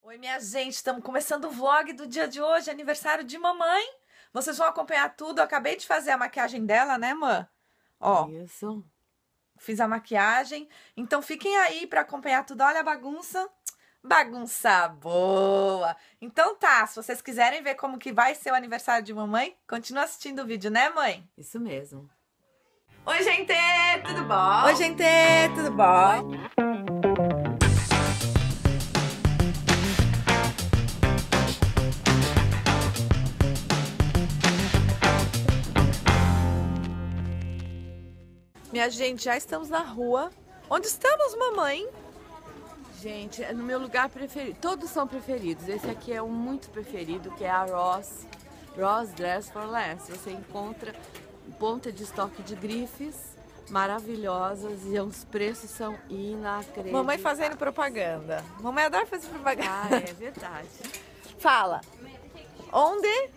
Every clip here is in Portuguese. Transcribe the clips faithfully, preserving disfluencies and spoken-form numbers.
Oi, minha gente, estamos começando o vlog do dia de hoje, aniversário de mamãe. Vocês vão acompanhar tudo. Eu acabei de fazer a maquiagem dela, né, mãe? Ó, isso. Fiz a maquiagem. Então fiquem aí para acompanhar tudo. Olha a bagunça. Bagunça boa. Então tá, se vocês quiserem ver como que vai ser o aniversário de mamãe, continua assistindo o vídeo, né, mãe? Isso mesmo. Oi, gente, tudo bom? Oi, gente, tudo bom? Minha gente, já estamos na rua. Onde estamos, mamãe? Gente, é no meu lugar preferido. Todos são preferidos. Esse aqui é um muito preferido, que é a Ross. Ross Dress for Less. Você encontra ponta de estoque de grifes maravilhosas e os preços são inacreditáveis. Mamãe fazendo propaganda. Mamãe adora fazer propaganda. Ah, é verdade. Fala. Onde?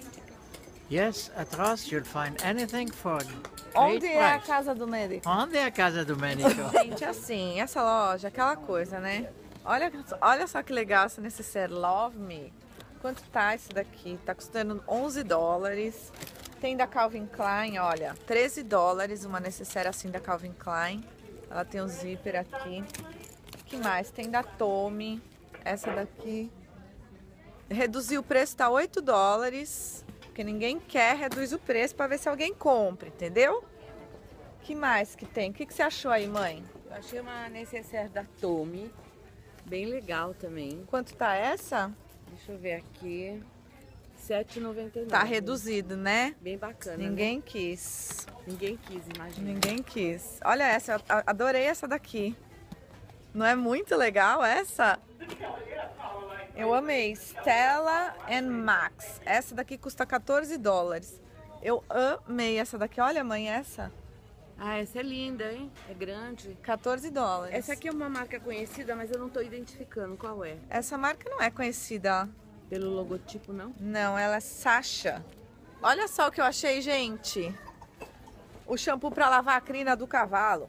Yes, at Ross you'll find anything for Onde great é a price. casa do médico? Onde é a casa do médico? Gente, assim, essa loja, aquela coisa, né? Olha, olha só que legal essa necessaire Love Me. Quanto tá isso daqui? Tá custando onze dólares. Tem da Calvin Klein, olha, treze dólares, uma necessaire assim da Calvin Klein. Ela tem um zíper aqui. O que mais? Tem da Tommy, essa daqui. Reduziu o preço, tá oito dólares. Porque ninguém quer, reduz o preço para ver se alguém compra, entendeu? Que mais que tem? O que, que você achou aí, mãe? Eu achei uma necessaire da Tommy, bem legal também. Quanto tá essa? Deixa eu ver aqui. sete reais e noventa e nove. Tá reduzido, né? Bem bacana. Ninguém né? quis. Ninguém quis, imagina. Ninguém quis. Olha essa, eu adorei essa daqui. Não é muito legal essa? Eu amei. Stella and Max. Essa daqui custa quatorze dólares. Eu amei essa daqui. Olha, mãe, essa. Ah, essa é linda, hein? É grande. quatorze dólares. Essa aqui é uma marca conhecida, mas eu não tô identificando qual é. Essa marca não é conhecida, ó. Pelo logotipo, não? Não, ela é Sasha. Olha só o que eu achei, gente. O shampoo para lavar a crina do cavalo.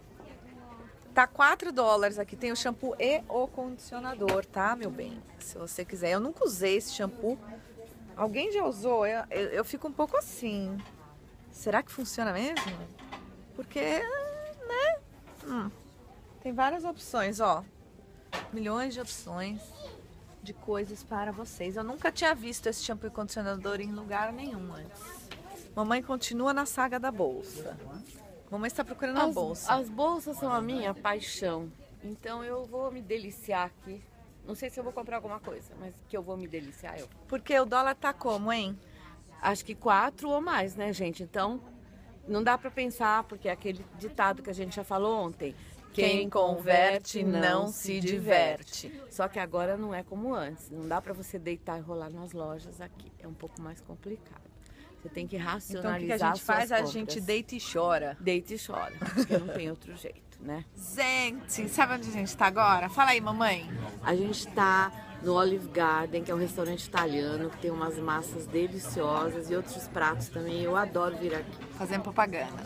Tá quatro dólares aqui. Tem o shampoo e o condicionador, tá, meu bem? Se você quiser. Eu nunca usei esse shampoo. Alguém já usou? Eu, eu, eu fico um pouco assim. Será que funciona mesmo? Porque, né? Hum. Tem várias opções, ó. Milhões de opções de coisas para vocês. Eu nunca tinha visto esse shampoo e condicionador em lugar nenhum antes. Mamãe continua na saga da bolsa. Mamãe está procurando as, a bolsa. As bolsas são a minha paixão. Então eu vou me deliciar aqui. Não sei se eu vou comprar alguma coisa, mas que eu vou me deliciar eu. Porque o dólar tá como, hein? Acho que quatro ou mais, né, gente? Então não dá para pensar, porque é aquele ditado que a gente já falou ontem. Quem converte não se diverte. Só que agora não é como antes. Não dá para você deitar e rolar nas lojas aqui. É um pouco mais complicado. Você tem que racionalizar. Então o que, que a gente faz? A compras. gente deita e chora. Deita e chora, porque não tem outro jeito, né? Gente, sabe onde a gente tá agora? Fala aí, mamãe. A gente tá no Olive Garden, que é um restaurante italiano, que tem umas massas deliciosas e outros pratos também. Eu adoro vir aqui. Fazendo propaganda.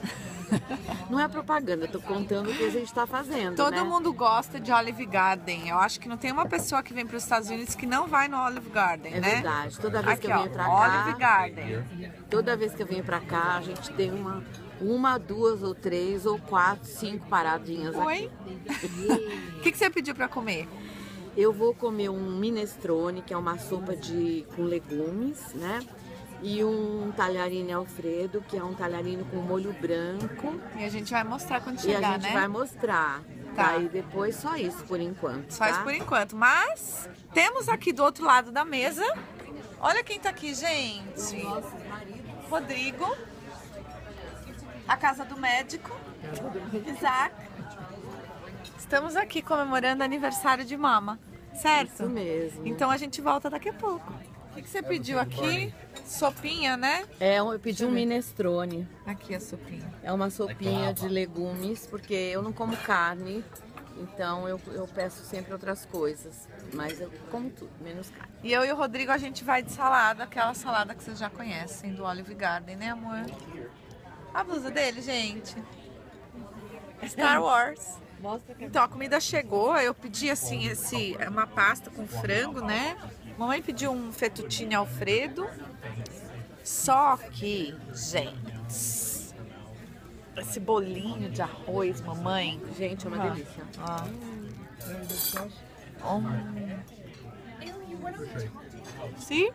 Não é propaganda, eu tô contando o que a gente tá fazendo, Todo né? mundo gosta de Olive Garden. Eu acho que não tem uma pessoa que vem para os Estados Unidos que não vai no Olive Garden, É né? verdade. Toda vez Aqui, que eu ó, venho pra Olive cá, Garden. toda vez que eu venho pra cá, a gente tem uma, uma, duas ou três ou quatro, cinco paradinhas Oi? aqui. O que, que você pediu para comer? Eu vou comer um minestrone, que é uma sopa de, com legumes, né? E um talharine Alfredo, que é um talharine com molho branco. E a gente vai mostrar quando E chegar, a gente né? vai mostrar. Tá. Tá. E depois só isso por enquanto. Só isso tá? por enquanto. Mas temos aqui do outro lado da mesa. Olha quem tá aqui, gente. Rodrigo. A casa do médico. Isaac. Estamos aqui comemorando aniversário de mama. Certo? Isso mesmo. Então a gente volta daqui a pouco. O que, que você pediu aqui? Sopinha, né? É, eu pedi um eu ver. minestrone. Aqui a sopinha. É uma sopinha de legumes, porque eu não como carne, então eu, eu peço sempre outras coisas. Mas eu como tudo, menos carne. E eu e o Rodrigo, a gente vai de salada, aquela salada que vocês já conhecem, do Olive Garden, né, amor? A blusa dele, gente. Star Wars. Mostra que Então a comida chegou, eu pedi assim, esse, uma pasta com frango, né? Mamãe pediu um fettuccine alfredo. Só que, gente, esse bolinho de arroz, mamãe. Gente, é uma Ah. delícia. Ah. Hum. Sim?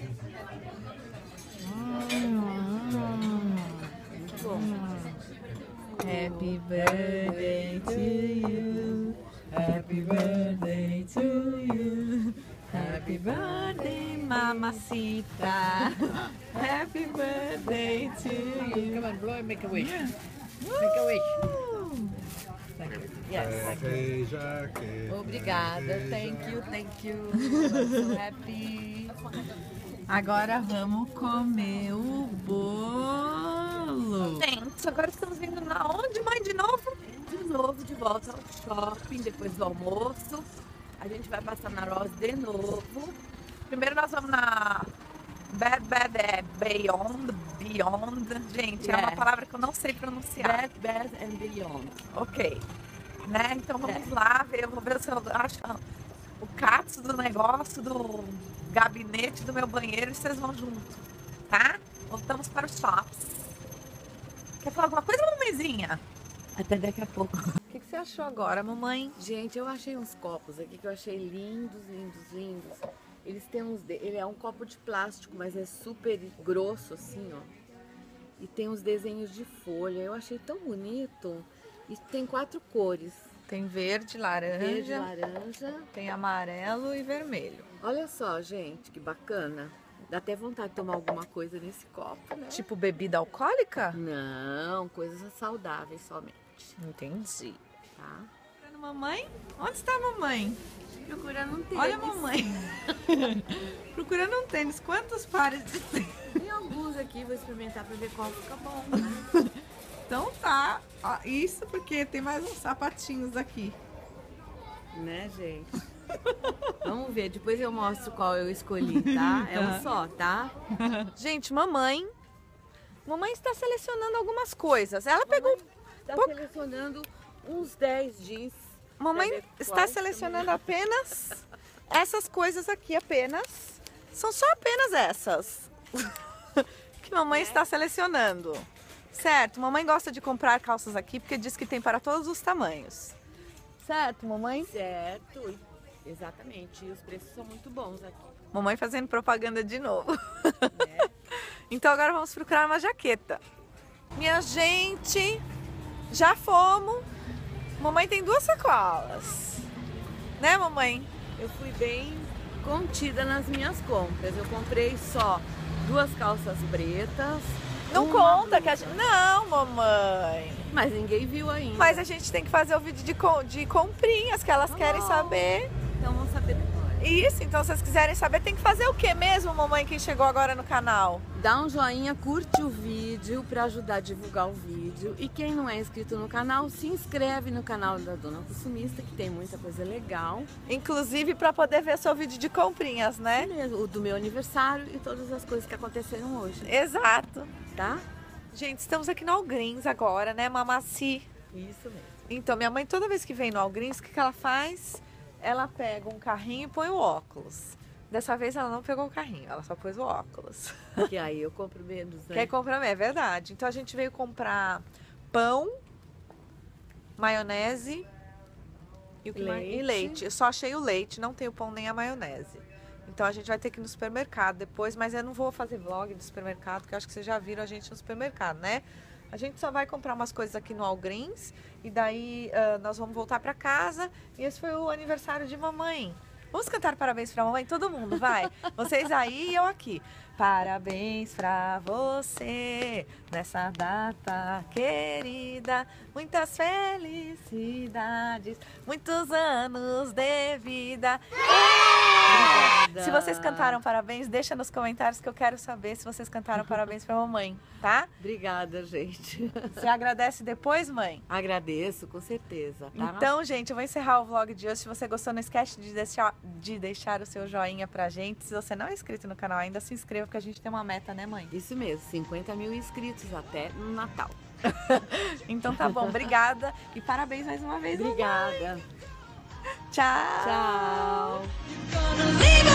Hum. Muito bom. Happy birthday to you. Happy birthday to you. Happy birthday, mamacita. Happy birthday to you. Come on, blow and make a wish. Make a wish. Yes. Seja que Obrigada. Thank you, thank you. I'm so happy. Agora vamos comer o bolo. Gente, agora estamos vindo na onde, mãe, de novo? De novo, de volta ao shopping, depois do almoço. A gente vai passar na Ross de novo. Primeiro nós vamos na Bed Bed é Beyond, Beyond. Gente, é uma Yeah. palavra que eu não sei pronunciar. Bed, Bath and Beyond. Ok. Né? Então vamos É. lá ver, eu vou ver se eu acho o catso do negócio, do gabinete do meu banheiro e vocês vão junto, tá? Voltamos para os shops. Quer falar alguma coisa, mamãezinha? Até daqui a pouco. O que, que você achou agora, mamãe? Gente, eu achei uns copos aqui que eu achei lindos, lindos, lindos. Eles têm uns... de- Ele é um copo de plástico, mas é super grosso assim, ó. E tem uns desenhos de folha. Eu achei tão bonito. E tem quatro cores. Tem verde, laranja, Verde, laranja. tem amarelo e vermelho. Olha só, gente, que bacana. Dá até vontade de tomar alguma coisa nesse copo, né? Tipo bebida alcoólica? Não, coisas saudáveis somente, Entendi. tá? Mamãe? Onde está a mamãe? Procurando um tênis. Olha a mamãe. Procurando um tênis. Quantos pares de tênis? Tem alguns aqui, vou experimentar pra ver qual fica bom. Então tá. Ó, isso porque tem mais uns sapatinhos aqui. Né, gente? Vamos ver, depois eu mostro qual eu escolhi, tá? É um só, tá? Gente, mamãe. Mamãe está selecionando algumas coisas. Ela pegou. Tá Pouca- selecionando uns dez jeans. Mamãe Pra ver está quais selecionando apenas essas coisas aqui, apenas. São só apenas essas que mamãe está selecionando. Certo, mamãe gosta de comprar calças aqui porque diz que tem para todos os tamanhos. Certo, mamãe? Certo, exatamente. E os preços são muito bons aqui. Mamãe fazendo propaganda de novo. Né? Então agora vamos procurar uma jaqueta. Minha gente, já fomos. Mamãe tem duas sacolas. Né, mamãe? Eu fui bem contida nas minhas compras. Eu comprei só duas calças pretas. Não uma conta que a gente... Não, mamãe. Mas ninguém viu ainda. Mas a gente tem que fazer o vídeo de, com... de comprinhas que elas querem Oh. saber. Então vamos saber depois. Isso, então se vocês quiserem saber, tem que fazer o que mesmo, mamãe, quem chegou agora no canal? Dá um joinha, curte o vídeo para ajudar a divulgar o vídeo. E quem não é inscrito no canal, se inscreve no canal da Dona Consumista, que tem muita coisa legal. Inclusive para poder ver seu vídeo de comprinhas, É né? mesmo, o do meu aniversário e todas as coisas que aconteceram hoje, Exato. tá? Gente, estamos aqui no Algrins agora, né, Mamaci? Isso mesmo. Então, minha mãe, toda vez que vem no Algrins, o que, que ela faz? Ela pega um carrinho e põe o óculos. Dessa vez ela não pegou o carrinho, ela só pôs o óculos. Porque aí eu compro menos, né? Quer comprar, é verdade. Então a gente veio comprar pão, maionese e, o que mais? Leite. E leite. Eu só achei o leite, não tem o pão nem a maionese. Então a gente vai ter que ir no supermercado depois, mas eu não vou fazer vlog do supermercado, porque eu acho que vocês já viram a gente no supermercado, né? A gente só vai comprar umas coisas aqui no Algrins e daí ah, nós vamos voltar pra casa. E esse foi o aniversário de mamãe. Vamos cantar parabéns pra mamãe? Todo mundo, vai. Vocês aí e eu aqui. Parabéns pra você nessa data querida. Muitas felicidades, muitos anos de vida. Obrigada. Se vocês cantaram parabéns, deixa nos comentários que eu quero saber se vocês cantaram parabéns pra mamãe, tá? Obrigada, gente. Você agradece depois, mãe? Agradeço, com certeza, tá? Então, gente, eu vou encerrar o vlog de hoje. Se você gostou, não esquece de deixar, de deixar o seu joinha pra gente. Se você não é inscrito no canal ainda, se inscreva, porque a gente tem uma meta, né, mãe? Isso mesmo, cinquenta mil inscritos até no Natal. Então tá bom, obrigada e parabéns mais uma vez. Obrigada. Tchau. Tchau.